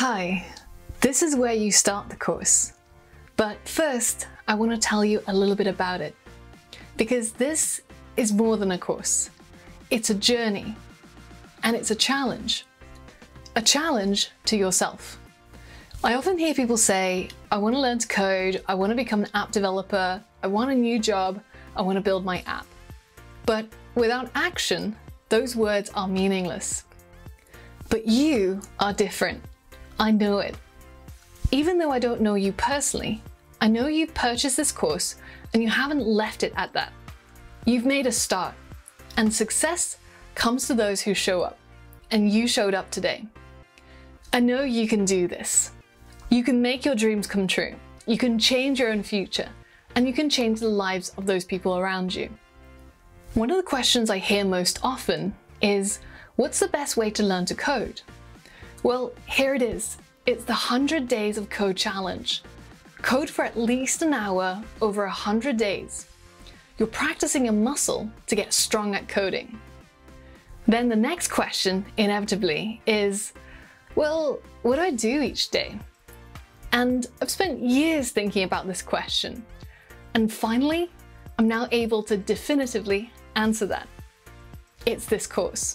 Hi, this is where you start the course. But first, I want to tell you a little bit about it. Because this is more than a course. It's a journey. And it's a challenge. A challenge to yourself. I often hear people say, I want to learn to code, I want to become an app developer, I want a new job, I want to build my app. But without action, those words are meaningless. But you are different. I know it. Even though I don't know you personally, I know you've purchased this course and you haven't left it at that. You've made a start, and success comes to those who show up, and you showed up today. I know you can do this. You can make your dreams come true. You can change your own future, and you can change the lives of those people around you. One of the questions I hear most often is, what's the best way to learn to code? Well, here it is. It's the 100 Days of Code Challenge. Code for at least an hour over 100 days. You're practicing a muscle to get strong at coding. Then the next question, inevitably, is, well, what do I do each day? And I've spent years thinking about this question. And finally, I'm now able to definitively answer that. It's this course.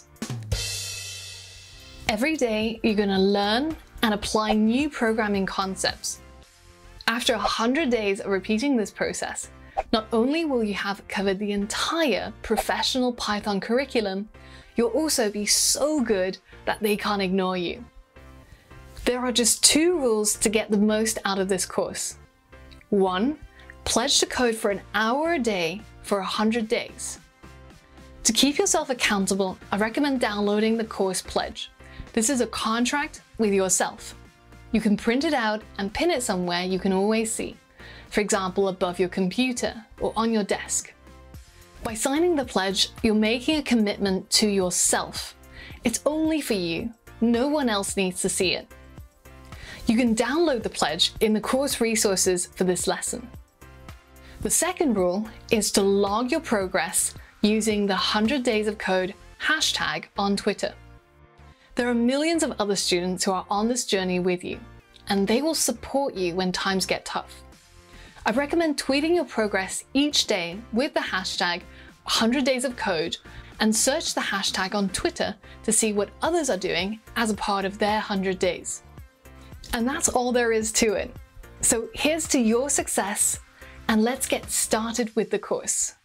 Every day, you're going to learn and apply new programming concepts. After 100 days of repeating this process, not only will you have covered the entire professional Python curriculum, you'll also be so good that they can't ignore you. There are just 2 rules to get the most out of this course. 1, pledge to code for an hour a day for 100 days. To keep yourself accountable, I recommend downloading the course pledge. This is a contract with yourself. You can print it out and pin it somewhere you can always see. For example, above your computer or on your desk. By signing the pledge, you're making a commitment to yourself. It's only for you. No one else needs to see it. You can download the pledge in the course resources for this lesson. The second rule is to log your progress using the 100 Days of Code hashtag on Twitter. There are millions of other students who are on this journey with you, and they will support you when times get tough. I recommend tweeting your progress each day with the hashtag 100 Days of Code and search the hashtag on Twitter to see what others are doing as a part of their 100 days. And that's all there is to it. So here's to your success, and let's get started with the course.